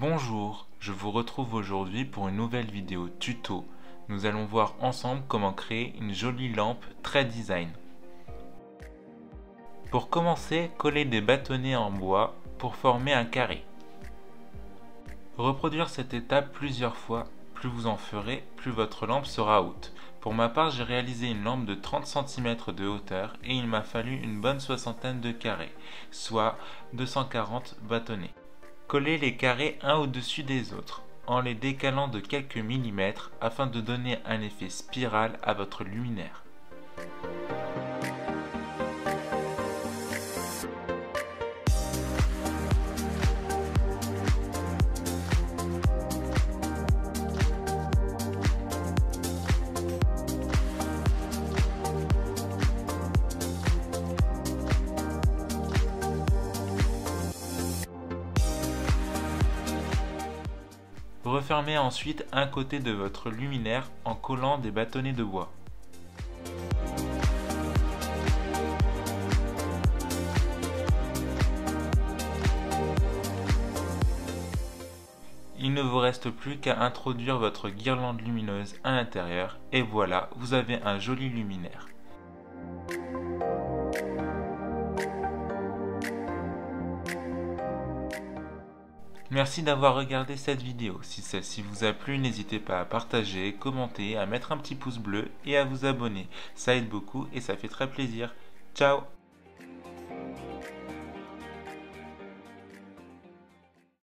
Bonjour, je vous retrouve aujourd'hui pour une nouvelle vidéo tuto. Nous allons voir ensemble comment créer une jolie lampe très design. Pour commencer, collez des bâtonnets en bois pour former un carré. Reproduire cette étape plusieurs fois, plus vous en ferez, plus votre lampe sera haute. Pour ma part, j'ai réalisé une lampe de 30 cm de hauteur et il m'a fallu une bonne soixantaine de carrés, soit 240 bâtonnets. Collez les carrés un au-dessus des autres, en les décalant de quelques millimètres afin de donner un effet spirale à votre luminaire. Refermez ensuite un côté de votre luminaire en collant des bâtonnets de bois. Il ne vous reste plus qu'à introduire votre guirlande lumineuse à l'intérieur et voilà, vous avez un joli luminaire. Merci d'avoir regardé cette vidéo. Si celle-ci vous a plu, n'hésitez pas à partager, commenter, à mettre un petit pouce bleu et à vous abonner. Ça aide beaucoup et ça fait très plaisir. Ciao!